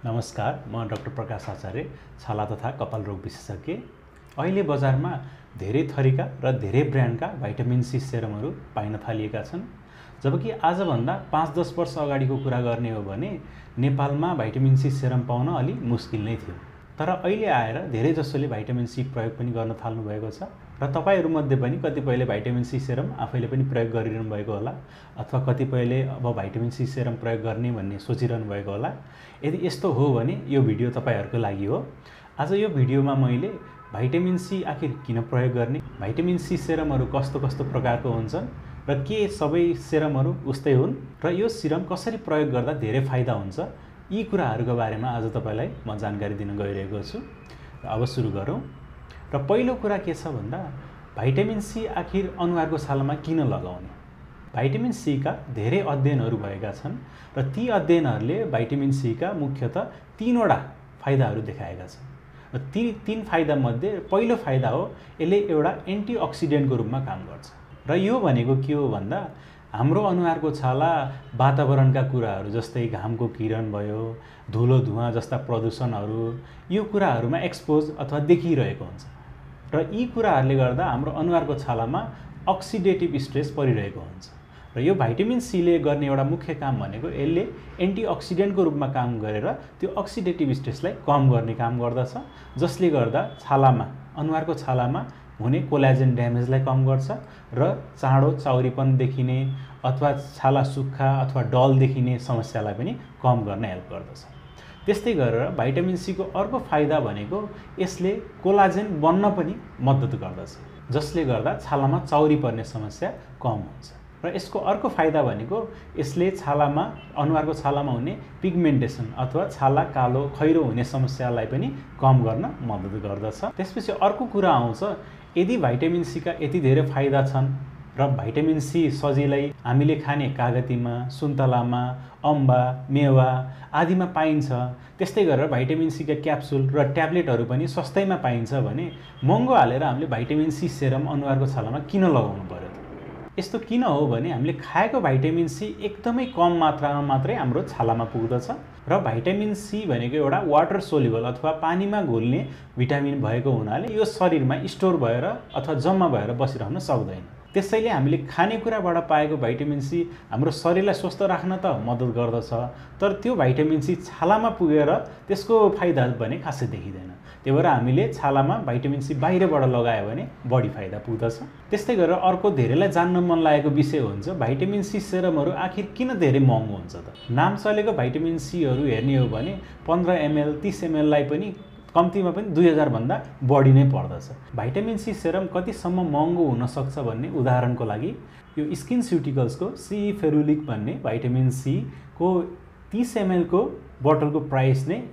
नमस्कार, म डाक्टर प्रकाश आचार्य, छाला तथा कपाल रोग विशेषज्ञ। अहिले बजारमा धेरै थरीका र धेरै ब्रान्डका भाइटामिन सी सेरमहरू पाइन थालिएका छन्। जबकि आजभन्दा 5-10 वर्ष अगाडिको कुरा गर्ने हो भने नेपालमा भाइटामिन सी सेरम पाउन अलि मुस्किल नै थियो। तर अहिले आएर धेरै जसोले भाइटामिन सी प्रयोग पनि गर्न थाल्नु भएको छ र तपाईहरुमध्ये पनि कतिपयले भाइटामिन सी सेरम आफैले पनि प्रयोग गरिरहनु भएको होला अथवा कतिपयले अब भाइटामिन सी सेरम प्रयोग गर्ने भन्ने सोचिरहनु भएको होला। यदि यस्तो हो भने यो भिडियो तपाईहरुको लागि हो। आज यो भिडियोमा मैले भाइटामिन सी आखिर किन प्रयोग गर्ने, भाइटामिन सी सेरमहरू कस्तो प्रकारको हुन्छन् र के सबै सेरमहरू उस्तै हुन् र यो सिरम कसरी प्रयोग गर्दा धेरै फाइदा हुन्छ, यी कुराहरुको बारेमा आज तपाईलाई म जानकारी दिन गइरहेको छु। अब सुरु गरौँ। र पहिलो कुरा के छ भन्दा भाइटामिन सी आखिर अनुहारको छालामा किन लगाउने? भाइटामिन सी का धेरै अध्ययनहरू भएका छन् र ती अध्ययनहरूले भाइटामिन सी का मुख्यतः 3वटा फाइदाहरू देखाएका छन्। र ती 3 फाइदा मध्ये पहिलो फाइदा हो यसले एउटा एन्टिअक्सिडेन्टको रूपमा काम गर्छ। र यो भनेको के हो भन्दा हाम्रो अनुहारको छाला वातावरणका कुराहरू जस्तै घामको किरण भयो, धुलो धुवाँ जस्ता प्रदूषणहरू, यो कुराहरूमा एक्सपोज अथवा देखिरहेको हुन्छ र यी कुराहरूले गर्दा हाम्रो अनुहारको छालामा अक्सिडेटिभ स्ट्रेस परिरहेको हुन्छ। र यो भाइटामिन सी ले गर्ने एउटा मुख्य काम भनेको यसले एन्टिअक्सिडेन्टको रूपमा काम गरेर त्यो अक्सिडेटिभ स्ट्रेसलाई कम गर्ने काम गर्दछ, जसले गर्दा छालामा अनुहारको छालामा हुने कोलाजेन ड्यामेजलाई कम गर्छ र चाँडो चाउरीपन देखिने अथवा छाला सुक्खा अथवा डल देखिने समस्यालाई पनि कम गर्न हेल्प गर्दछ। त्यस्तै गरेर भाइटामिन सी को अर्को फाइदा भनेको यसले कोलाजेन बन्न पनि मद्दत गर्दछ, जसले गर्दा छालामा चाउरी पर्ने समस्या कम हुन्छ। र यसको अर्को फाइदा भनेको यसले छालामा अनुहारको छालामा हुने पिगमेन्टेसन अथवा छाला कालो खैरो हुने समस्यालाई पनि कम गर्न मद्दत गर्दछ। त्यसपछि अर्को कुरा आउँछ, यदि भाइटामिन सी का यति धेरै फाइदा छन् र भाइटामिन सी सजिलै हामीले खाने कागतीमा, सुन्तलामा, अम्बा, मेवा आदिमा पाइन्छ, त्यस्तै गरेर भाइटामिन सी का क्याप्सुल र ट्याब्लेटहरू पनि सस्तैमा पाइन्छ भने महँगो हालेर हामीले भाइटामिन सी सेरम अनुहारको छालामा किन लगाउनु पर्यो? यस्तो किन हो भने हामीले खाएको भाइटामिन सी एकदमै कम मात्रामा मात्रै हाम्रो छालामा पुग्दछ र भाइटामिन सी भनेको एउटा वाटर सोल्युबल अथवा पानीमा घुल्ने भिटामिन भएको हुनाले यो शरीरमा स्टोर भएर अथवा जम्मा भएर बसिरहन सक्दैन। त्यसैले हामीले खानेकुराबाट पाएको भाइटामिन सी हाम्रो शरीरलाई स्वस्थ राख्न त मद्दत गर्दछ, तर त्यो भाइटामिन सी छालामा पुगेर त्यसको फाइदा भने खासै देखिँदैन। त्यही भएर हामीले छालामा भाइटामिन सी बाहिरबाट लगायो भने बढी फाइदा पुग्दछ। त्यस्तै गरेर अर्को धेरैलाई जान्न मन लागेको विषय हुन्छ, भाइटामिन सी सेरमहरू आखिर किन धेरै महँगो हुन्छ त? नाम चलेको भाइटामिन सीहरू हेर्ने हो भने 15 ml 30 ml लाई पनि कम्तीमा पनि 2000 भन्दा बढी नै पर्दछ। भाइटामिन सी सेरम कतिसम्म महँगो हुन सक्छ भन्ने उदाहरणको लागि यो स्किन स्युटिकल्सको सी फेरुलिक भन्ने भाइटामिन सी को 30 ml को बोतलको प्राइस नै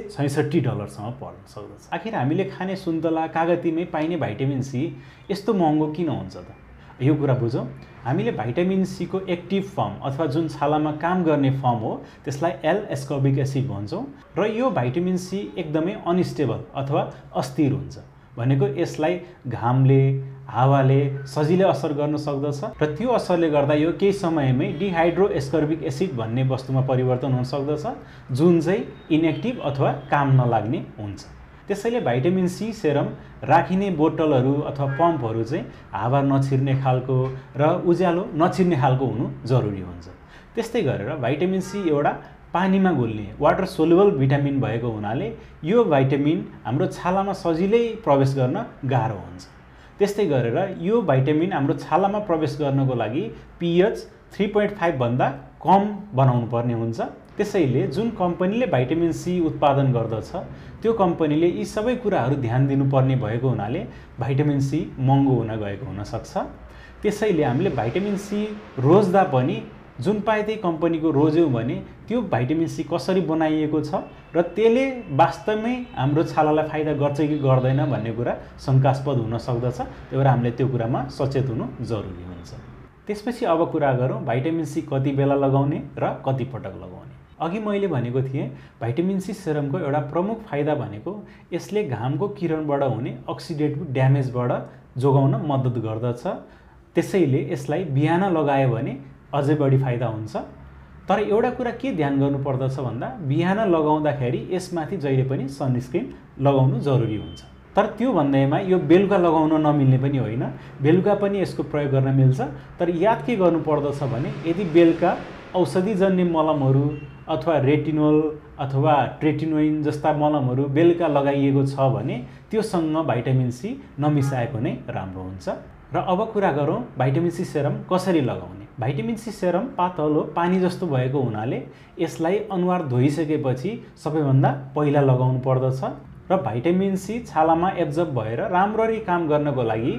$166 सम्म पर्न सक्दछ। आखिर हामीले खाने सुन्तला, कागतीमै पाइने भाइटामिन सी यस्तो महँगो किन हुन्छ त? यो कुरा बुझौँ। हामीले भाइटामिन सी को एक्टिभ फर्म अथवा जुन छालामा काम गर्ने फर्म हो त्यसलाई एल-एस्कर्बिक एसिड भन्छौँ र यो भाइटामिन सी एकदमै अनस्टेबल अथवा अस्थिर हुन्छ। भनेको यसलाई घामले, हावाले सजिलै असर गर्न सक्दछ र त्यो असरले गर्दा यो केही समयमै डिहाइड्रो एस्कर्बिक एसिड भन्ने वस्तुमा परिवर्तन हुन सक्दछ, जुन चाहिँ इनएक्टिभ अथवा काम नलाग्ने हुन्छ। त्यसैले भाइटामिन सी सेरम राखिने बोतलहरू अथवा पम्पहरू चाहिँ हावा नछिर्ने खालको र उज्यालो नछिर्ने खालको हुनु जरुरी हुन्छ। त्यस्तै गरेर भाइटामिन सी एउटा पानीमा घुल्ने वाटर सोल्युबल भिटामिन भएको हुनाले यो भाइटामिन हाम्रो छालामा सजिलै प्रवेश गर्न गाह्रो हुन्छ। त्यस्तै गरेर यो भाइटामिन हाम्रो छालामा प्रवेश गर्नको लागि pH 3.5 भन्दा कम बनाउनु पर्ने हुन्छ। त्यसैले जुन कम्पनीले भाइटामिन सी उत्पादन गर्दछ त्यो कम्पनीले यी सबै कुराहरू ध्यान दिनुपर्ने भएको हुनाले भाइटामिन सी महँगो हुन गएको हुन सक्छ। त्यसैले हामीले भाइटामिन सी रोज्दा पनि जुन पाए त्यही कम्पनीको रोज्यौँ भने त्यो भाइटामिन सी कसरी बनाइएको छ र त्यसले वास्तवमै हाम्रो छालालाई फाइदा गर्छ कि गर्दैन भन्ने कुरा शङ्कास्पद हुन सक्दछ। त्यही भएर हामीले त्यो कुरामा सचेत हुनु जरुरी हुन्छ। त्यसपछि अब कुरा गरौँ भाइटामिन सी कति बेला लगाउने र कति पटक लगाउने। अघि मैले भनेको थिएँ भाइटामिन सी सेरमको एउटा प्रमुख फाइदा भनेको यसले घामको किरणबाट हुने अक्सिडेटिभ ड्यामेजबाट जोगाउन मद्दत गर्दछ। त्यसैले यसलाई बिहान लगायो भने अझै बढी फाइदा हुन्छ। तर एउटा कुरा के ध्यान गर्नुपर्दछ भन्दा बिहान लगाउँदाखेरि यसमाथि जहिले पनि सनस्क्रिन लगाउनु जरुरी हुन्छ। तर त्यो भन्दैमा यो बेलुका लगाउन नमिल्ने पनि होइन, बेलुका पनि यसको प्रयोग गर्न मिल्छ। तर याद के गर्नुपर्दछ भने यदि बेलुका औषधिजन्य मलमहरू अथवा रेटिनोल अथवा ट्रेटिनोइन जस्ता मलमहरू बेलुका लगाइएको छ भने त्योसँग भाइटामिन सी नमिसाएको नै राम्रो हुन्छ। र अब कुरा गरौँ भाइटामिन सी सेरम कसरी लगाउने। भाइटामिन सी सेरम पातलो पानी जस्तो भएको हुनाले यसलाई अनुहार धोइसकेपछि सबैभन्दा पहिला लगाउनु पर्दछ। र भाइटामिन सी छालामा एब्जर्ब भएर राम्ररी काम गर्नको लागि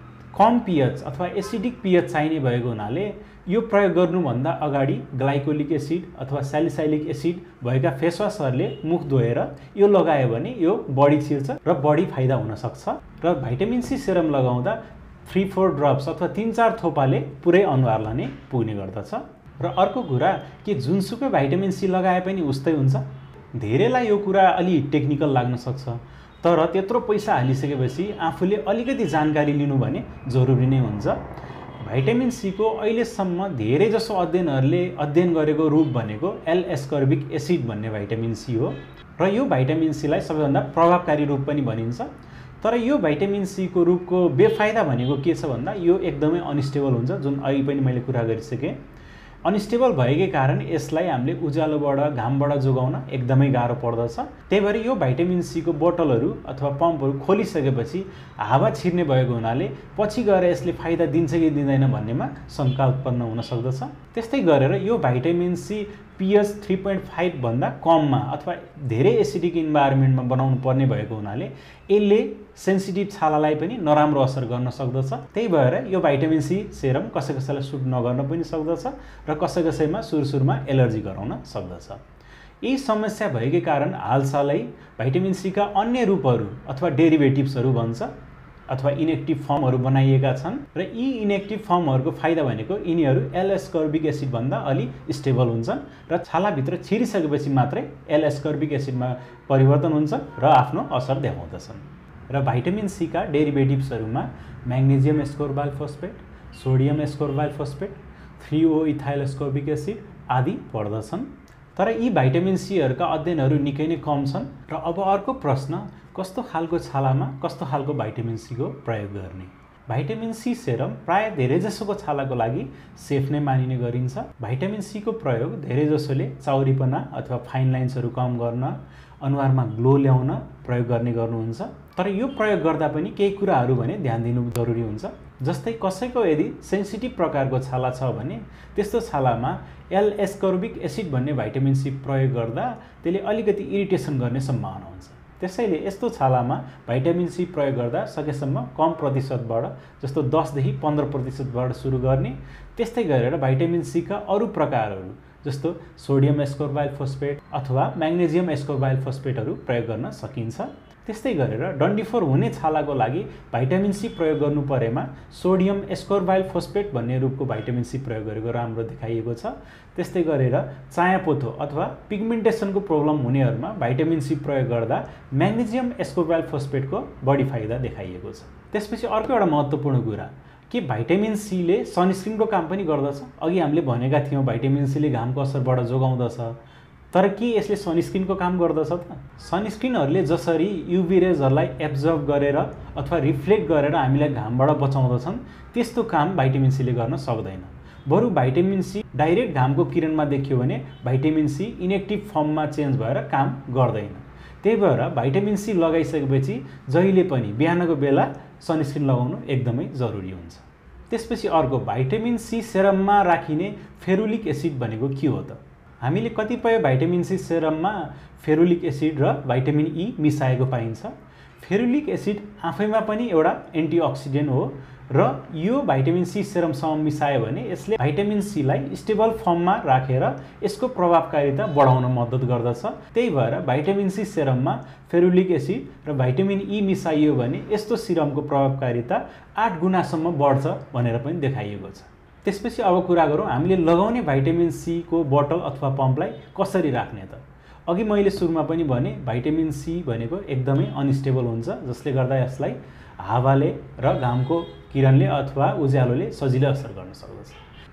कम पीएच अथवा एसिडिक पीएच चाहिने भएको हुनाले यो प्रयोग गर्नुभन्दा अगाडि ग्लाइकोलिक एसिड अथवा स्यालिसाइलिक एसिड भएका फेसवासहरूले मुख धोएर यो लगायो भने यो बढी छिर्छ र बढी फाइदा हुन सक्छ। र भाइटामिन सी सेरम लगाउँदा 3-4 ड्रप्स अथवा 3-4 थोपाले पुरै अनुहारलाई नै पुग्ने गर्दछ। र अर्को कुरा के जुनसुकै भाइटामिन सी लगाए पनि उस्तै हुन्छ? धेरैलाई यो कुरा अलि टेक्निकल लाग्न सक्छ, तर त्यत्रो पैसा हालिसकेपछि आफूले अलिकति जानकारी लिनु भने जरुरी नै हुन्छ। भाइटामिन सी को अहिलेसम्म धेरै जसो अध्ययनहरूले अध्ययन गरेको रूप भनेको एल-एस्कर्बिक एसिड भन्ने भाइटामिन सी हो र यो भाइटामिन सी लाई सबैभन्दा प्रभावकारी रूप पनि भनिन्छ। तर यो भाइटामिन सी को रूपको बेफाइदा भनेको के छ भन्दा यो एकदमै अनस्टेबल हुन्छ, जुन अघि पनि मैले कुरा गरिसकेँ। अनस्टेबल भएकै कारण यसलाई हामीले उज्यालोबाट घामबाट जोगाउन एकदमै गाह्रो पर्दछ। त्यही भएर यो भाइटामिन सी को बोतलहरू अथवा पम्पहरू खोलिसकेपछि हावा छिर्ने भएको हुनाले पछि गएर यसले फाइदा दिन्छ कि दिँदैन भन्नेमा शङ्का उत्पन्न हुन सक्दछ। त्यस्तै गरेर यो भाइटामिन सी पीएच 3.5 भन्दा कममा अथवा धेरै एसिडिक इन्भाइरोमेन्टमा बनाउनु पर्ने भएको हुनाले यसले सेन्सिटिभ छालालाई पनि नराम्रो असर गर्न सक्दछ। त्यही भएर यो भाइटामिन सी सेरम कसैलाई सुट नगर्न पनि सक्दछ र कसैमा सुरुमा एलर्जी गराउन सक्दछ। यही समस्या भएकै कारण हालसालै भाइटामिन सी का अन्य रूपहरू अथवा डेरिभेटिभ्सहरू भन्छ अथवा इनेक्टिभ फर्महरू बनाइएका छन् र यी इनेक्टिभ फर्महरूको फाइदा भनेको यिनीहरू एल-एस्कर्बिक एसिड भन्दा अलि स्टेबल हुन्छन् र छालाभित्र छिरिसकेपछि मात्रै एल-एस्कर्बिक एसिडमा परिवर्तन हुन्छ र आफ्नो असर देखाउँदछन्। र भाइटामिन सी का डेरिभेटिभ्सहरूमा magnesium ascorbyl phosphate, sodium ascorbyl phosphate, 3O ethyl ascorbic acid आदि पर्दछन्। तर यी भाइटामिन सीहरूका अध्ययनहरू निकै नै कम छन्। र अब अर्को प्रश्न, कस्तो खालको छालामा कस्तो खालको भाइटामिन सी को प्रयोग गर्ने? भाइटामिन सी सेरम प्राय धेरैजसोको छालाको लागि सेफ नै मानिने गरिन्छ। भाइटामिन सी को प्रयोग धेरैजसोले चाउरीपना अथवा फाइन लाइन्सहरू कम गर्न, अनुहारमा ग्लो ल्याउन प्रयोग गर्ने गर्नुहुन्छ। तर यो प्रयोग गर्दा पनि केही कुराहरू भने ध्यान दिनु जरुरी हुन्छ। जस्तै कसैको यदि सेन्सिटिभ प्रकारको छाला छ भने त्यस्तो छालामा एल-एस्कर्बिक एसिड भन्ने भाइटामिन सी प्रयोग गर्दा त्यसले अलिकति इरिटेसन गर्ने सम्भावना हुन्छ। त्यसैले यस्तो छालामा भाइटामिन सी प्रयोग गर्दा सकेसम्म कम प्रतिशतबाट, जस्तो 10 देखि 15% सुरु गर्ने। त्यस्तै गरेर भाइटामिन सी का अरू प्रकारहरू जस्तो सोडियम एस्कोर्बाइल फोस्फेट अथवा म्याग्नेजियम एस्कोर्बाइल फोस्फेटहरू प्रयोग गर्न सकिन्छ। त्यस्तै गरेर डन्डिफोर हुने छालाको लागि भाइटामिन सी प्रयोग गर्नु परेमा सोडियम एस्कोर्बाइल फोस्फेट भन्ने रूपको भाइटामिन सी प्रयोग गरेको राम्रो देखाइएको छ। त्यस्तै गरेर चायापोथो अथवा पिगमेन्टेसनको प्रब्लम हुनेहरूमा भाइटामिन सी प्रयोग गर्दा म्याग्नेजियम एस्कोर्बाइल फोस्फेटको बढी फाइदा देखाइएको छ। त्यसपछि अर्को एउटा महत्त्वपूर्ण कुरा के भाइटामिन सी ले सनस्क्रिनको काम पनि गर्दछ। अघि हामीले भनेका थियौँ भाइटामिन सी ले घामको असरबाट जोगाउँदछ, तर के यसले सनस्क्रिनको काम गर्दछ त? सनस्क्रिनहरूले जसरी युभी रेजहरूलाई एब्जर्ब गरेर अथवा रिफ्लेक्ट गरेर हामीलाई घामबाट बचाउँदछन् त्यस्तो काम भाइटामिन सी ले गर्न सक्दैन। बरु भाइटामिन सी डाइरेक्ट घामको किरणमा देखियो भने भाइटामिन सी इनेक्टिभ फर्ममा चेन्ज भएर काम गर्दैन। त्यही भएर भाइटामिन सी लगाइसकेपछि जहिले पनि बिहानको बेला सनस्क्रिन लगाउनु एकदमै जरुरी हुन्छ। त्यसपछि अर्को भाइटामिन सी सेरममा राखिने फेरुलिक एसिड भनेको के हो त? हामीले कतिपय भाइटामिन सी सेरममा फेरुलिक एसिड र भाइटामिन ई मिसाएको पाइन्छ। फेरुलिक एसिड आफैमा पनि एउटा एन्टिअक्सिडेन्ट हो र यो भाइटामिन सी सेरमसँग मिसायो भने यसले भाइटामिन सी लाई स्टेबल फर्ममा राखेर यसको प्रभावकारिता बढाउन मद्दत गर्दछ। त्यही भएर भाइटामिन सी सेरममा फेरुलिक एसिड र भाइटामिन ई मिसाइयो भने यस्तो सिरमको प्रभावकारिता 8 गुणासम्म बढ्छ भनेर पनि देखाइएको छ। त्यसपछि अब कुरा गरौँ हामीले लगाउने भाइटामिन सी को बोतल अथवा पम्पलाई कसरी राख्ने त? अघि मैले सुरुमा पनि भने भाइटामिन सी भनेको एकदमै अनस्टेबल हुन्छ, जसले गर्दा यसलाई हावाले र घामको किरणले अथवा उज्यालोले सजिलै असर गर्न सक्दछ।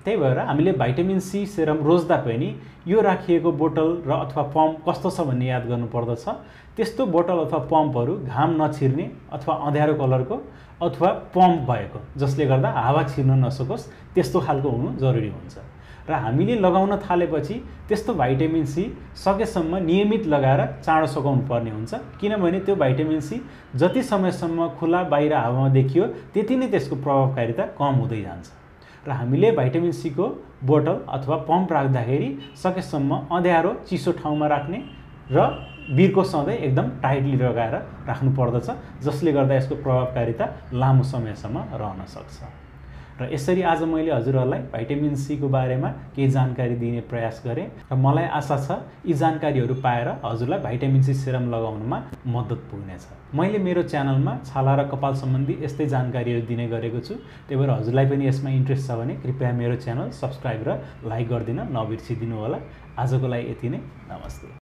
त्यही भएर हामीले भाइटामिन सी सेरम रोज्दा पनि यो राखिएको बोतल र अथवा पम्प कस्तो छ भन्ने याद गर्नुपर्दछ। त्यस्तो बोतल अथवा पम्पहरू घाम नछिर्ने अथवा अँध्यारो कलरको अथवा पम्प भएको जसले गर्दा हावा छिर्न नसकोस् त्यस्तो खालको हुनु जरुरी हुन्छ। र हामीले लगाउन थालेपछि त्यस्तो भाइटामिन सी सकेसम्म नियमित लगाएर चाँडो सघाउनु पर्ने हुन्छ, किनभने त्यो भाइटामिन सी जति समयसम्म खुला बाहिर हावामा देखियो त्यति नै त्यसको प्रभावकारिता कम हुँदै जान्छ। र हामीले भाइटामिन सी को बोतल अथवा पम्प राख्दाखेरि सकेसम्म अँध्यारो चिसो ठाउँमा राख्ने र बिर्को सधैँ एकदम टाइटली लगाएर राख्नु पर्दछ, जसले गर्दा यसको प्रभावकारिता लामो समयसम्म रहन सक्छ। र यसरी आज मैले हजुरहरूलाई भाइटामिन सी को बारेमा केही जानकारी दिने प्रयास गरेँ र मलाई आशा छ यी जानकारीहरू पाएर हजुरलाई भाइटामिन सी सेरम लगाउनमा मद्दत पुग्नेछ। मैले मेरो च्यानलमा छाला र कपाल सम्बन्धी यस्तै जानकारीहरू दिने गरेको छु, त्यही भएर हजुरलाई पनि यसमा इन्ट्रेस्ट छ भने कृपया मेरो च्यानल सब्स्क्राइब र लाइक गरिदिन नबिर्सिदिनु होला। आजको लागि यति नै, नमस्ते।